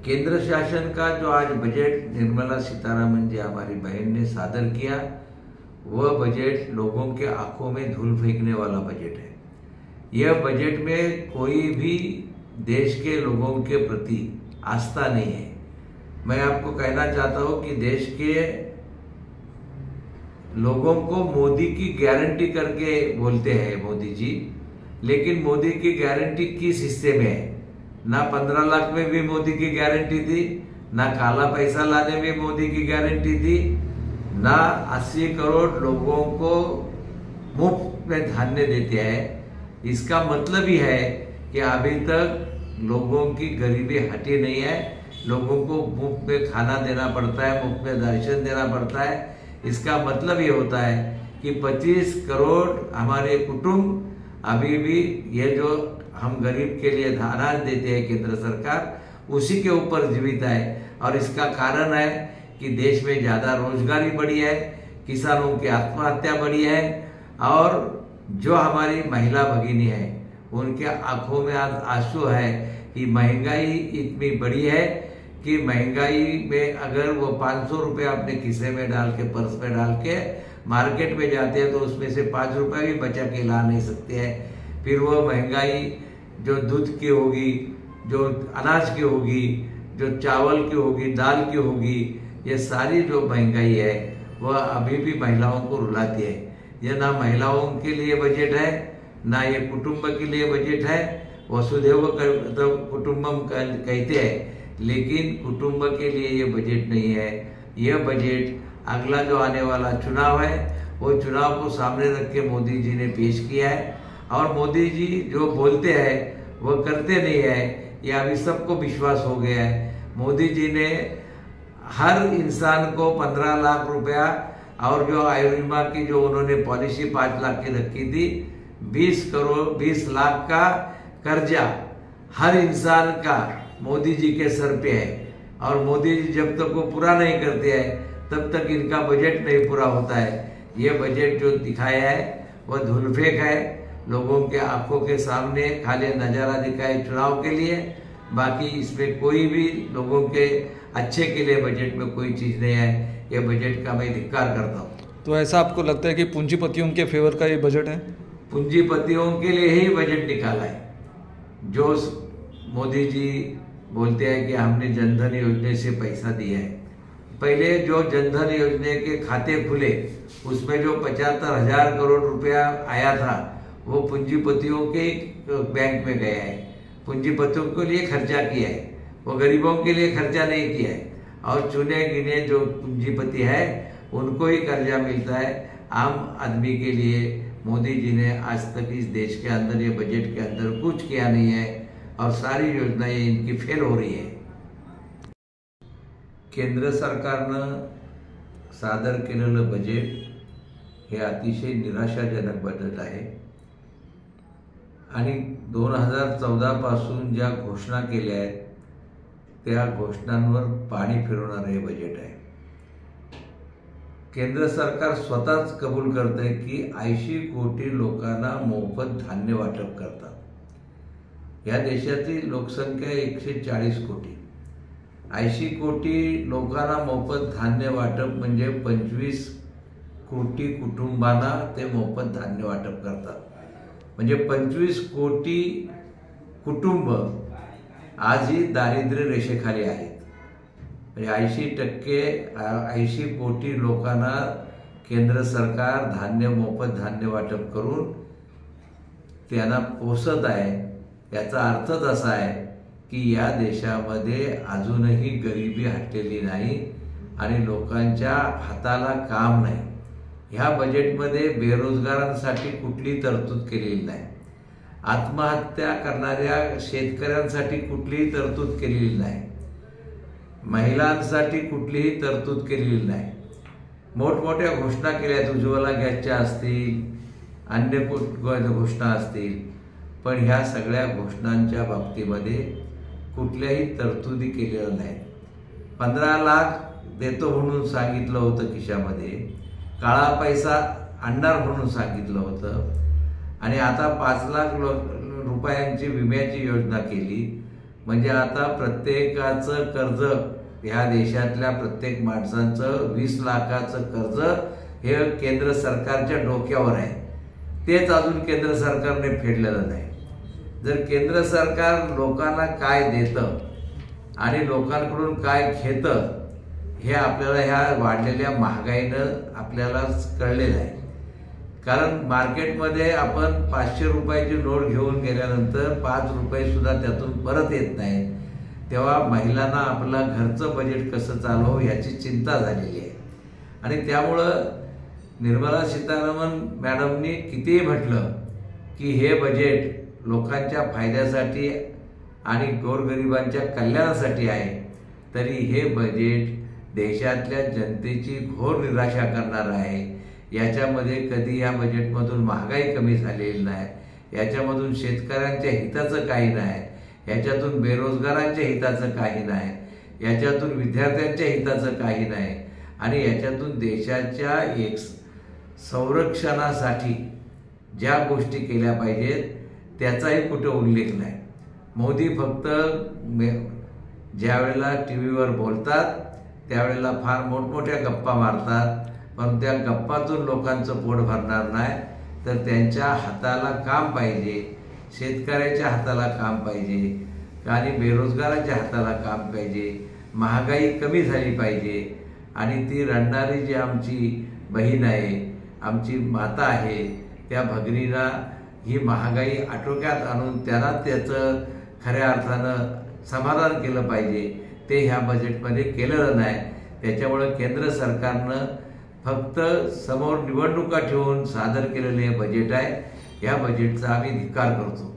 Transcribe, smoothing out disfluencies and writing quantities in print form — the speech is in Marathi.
केंद्र शासन का जो आज बजट निर्मला सीतारमण जी हमारी बहन ने सादर किया, वह बजट लोगों के आंखों में धूल फेंकने वाला बजट है। यह बजट में कोई भी देश के लोगों के प्रति आस्था नहीं है। मैं आपको कहना चाहता हूं कि देश के लोगों को मोदी की गारंटी करके बोलते हैं मोदी जी, लेकिन मोदी की गारंटी किस हिस्से में है? ना 15 लाख में भी मोदी की गारंटी थी, ना काला पैसा लाने में मोदी की गारंटी थी, ना 80 करोड़ लोगों को मुफ्त में धान्य देते हैं। इसका मतलब ही है कि अभी तक लोगों की गरीबी हटी नहीं है। लोगों को मुफ्त में खाना देना पड़ता है, मुफ्त में राशन देना पड़ता है। इसका मतलब ये होता है कि 25 करोड़ हमारे कुटुंब अभी भी ये जो हम गरीब के लिए अनाज देते हैं केंद्र सरकार, उसी के ऊपर जीवित है। और इसका कारण है कि देश में ज्यादा रोजगारी बढ़ी है, किसानों की आत्महत्या बढ़ी है, और जो हमारी महिला भगिनी है उनके आंखों में आज आंसू है कि महंगाई इतनी बड़ी है कि महंगाई में अगर वो 500 रुपये अपने खिस्से में डाल के, पर्स में डाल के मार्केट में जाते हैं तो उसमें से 5 रुपये भी बचा के ला नहीं सकते हैं। फिर वो महंगाई जो दूध की होगी, जो अनाज की होगी, जो चावल की होगी, दाल की होगी, ये सारी जो महंगाई है वह अभी भी महिलाओं को रुलाती है। यह ना महिलाओं के लिए बजट है, ना ये कुटुंब के लिए बजट है। वसुधैव कुटुंबम कहते हैं, लेकिन कुटुंब के लिए ये बजट नहीं है। यह बजट अगला जो आने वाला चुनाव है वो चुनाव को सामने रख के मोदी जी ने पेश किया है। और मोदी जी जो बोलते हैं वो करते नहीं है, ये अभी सबको विश्वास हो गया है। मोदी जी ने हर इंसान को 15 लाख रुपया, और जो आयुर्बीमा की जो उन्होंने पॉलिसी 5 लाख की रखी थी, 20 लाख का कर्जा हर इंसान का मोदी जी के सर पे है। और मोदी जी जब तक वो पूरा नहीं करते हैं तब तक इनका बजट नहीं पूरा होता है। यह बजट जो दिखाया है वह धूलफेक है, लोगों के आंखों के सामने खाली नजारा दिखाए चुनाव के लिए। बाकी इसमें कोई भी लोगों के अच्छे के लिए बजट में कोई चीज नहीं है। यह बजट का मैं धिक्कार करता हूँ। तो ऐसा आपको लगता है कि पूंजीपतियों के फेवर का ये बजट है? पूंजीपतियों के लिए ही बजट निकाला है। जो मोदी जी बोलते हैं कि हमने जनधन योजना से पैसा दिया है, पहले जो जनधन योजना के खाते खुले उसमें जो 75,000 करोड़ रुपया आया था वो पूंजीपतियों के बैंक में गया है, पूंजीपतियों के लिए खर्चा किया है, वो गरीबों के लिए खर्चा नहीं किया है। और चुने गिने जो पूंजीपति है उनको ही कर्जा मिलता है। आम आदमी के लिए मोदी जी ने आज तक इस देश के अंदर, ये बजट के अंदर कुछ किया नहीं है, और सारी योजनाएं इनकी फेल हो रही है। केंद्र सरकारनं सादर केलेलं बजेट हे अतिशय निराशाजनक बजेट आहे। आणि 2014 पासून ज्या घोषणा केल्या आहेत त्या घोषणांवर पाणी फिरवणारे हे बजेट आहे। केंद्र सरकार स्वतःच कबूल करते की 80 कोटी लोकांना मोफत धान्य वाटप करतात। या देशाची लोकसंख्या 140 कोटी, 80 कोटी लोकांना मोफत धान्य वाटप म्हणजे 25 कोटी कुटुंबांना ते मोफत धान्य वाटप करतात। म्हणजे 25 कोटी कुटुंब आजही दारिद्र्य रेषेखाली आहेत। म्हणजे 80 कोटी लोकांना केंद्र सरकार मोफत धान्य वाटप करून त्यांना पोषत आहे। याचा अर्थच असा आहे की या देशामध्ये अजूनही गरिबी हटलेली नाही आणि लोकांच्या हाताला काम नाही। ह्या बजेटमध्ये बेरोजगारांसाठी कुठली तरतूद केलेली नाही, आत्महत्या करणाऱ्या शेतकऱ्यांसाठी कुठलीही तरतूद केलेली नाही, महिलांसाठी कुठलीही तरतूद केलेली नाही। मोठमोठ्या घोषणा केल्या, उज्ज्वला गॅसच्या असतील, अन्य घोषणा असतील, पण ह्या सगळ्या घोषणांच्या बाबतीमध्ये कुठल्याही तरतुदी केलेल्या नाहीत। 15 लाख देतो म्हणून सांगितलं होतं खिशामध्ये, काळा पैसा आणणार म्हणून सांगितलं होतं, आणि आता 5 लाख रुपयांची विम्याची योजना केली। म्हणजे आता प्रत्येकाचं कर्ज, ह्या देशातल्या प्रत्येक माणसाचं 20 लाखाचं कर्ज हे केंद्र सरकारच्या डोक्यावर आहे. तेच अजून केंद्र सरकारने फेडलेलं नाही. जर केंद्र सरकार लोकांना काय देतं आणि लोकांकडून काय घेतं हे आपल्याला ह्या वाढलेल्या महागाईनं आपल्याला कळलेलं आहे. कारण मार्केटमध्ये आपण 500 रुपयाची नोट घेऊन गेल्यानंतर 5 रुपये सुद्धा त्यातून परत येत नाही. तेव्हा महिलांना आपलं घरचं बजेट कसं चालवं याची चिंता झालेली आहे. आणि त्यामुळं निर्मला सीतारामन मॅडमनी कितीही म्हटलं की हे बजेट लोकांच्या फायद्यासाठी आणि गोरगरिबांच्या कल्याणासाठी आहे, तरी हे बजेट देशातल्या जनतेची घोर निराशा करणार आहे. याच्यामध्ये कधी या बजेटमधून महागाई कमी झालेली नाही, याच्यामधून शेतकऱ्यांच्या हिताचं काही नाही, याच्यातून बेरोजगारांच्या हिताचं काही नाही, याच्यातून विद्यार्थ्यांच्या हिताचं काही नाही, आणि याच्यातून देशाच्या एक संरक्षणासाठी ज्या गोष्टी केल्या पाहिजेत त्याचाही कुठे उल्लेख नाही. मोदी फक्त ज्या वेळेला टीव्हीवर बोलतात त्यावेळेला फार मोठमोठ्या गप्पा मारतात, पण त्या गप्पातून लोकांचं पोट भरणार नाही. तर त्यांच्या हाताला काम पाहिजे, शेतकऱ्याच्या हाताला काम पाहिजे आणि बेरोजगाराच्या हाताला काम पाहिजे. महागाई कमी झाली पाहिजे आणि ती रडणारी जी आमची बहीण आहे, आमची माता आहे, त्या भगिनीला ही महागाई आटोक्यात आणून त्यांना त्याचं खऱ्या अर्थानं समाधान केलं पाहिजे. ते ह्या बजेटमध्ये केलेलं नाही. त्याच्यामुळं केंद्र सरकारनं फक्त समोर निवडणुका ठेवून सादर केलेले बजेट आहे. या बजेटचा आम्ही धिक्कार करतो.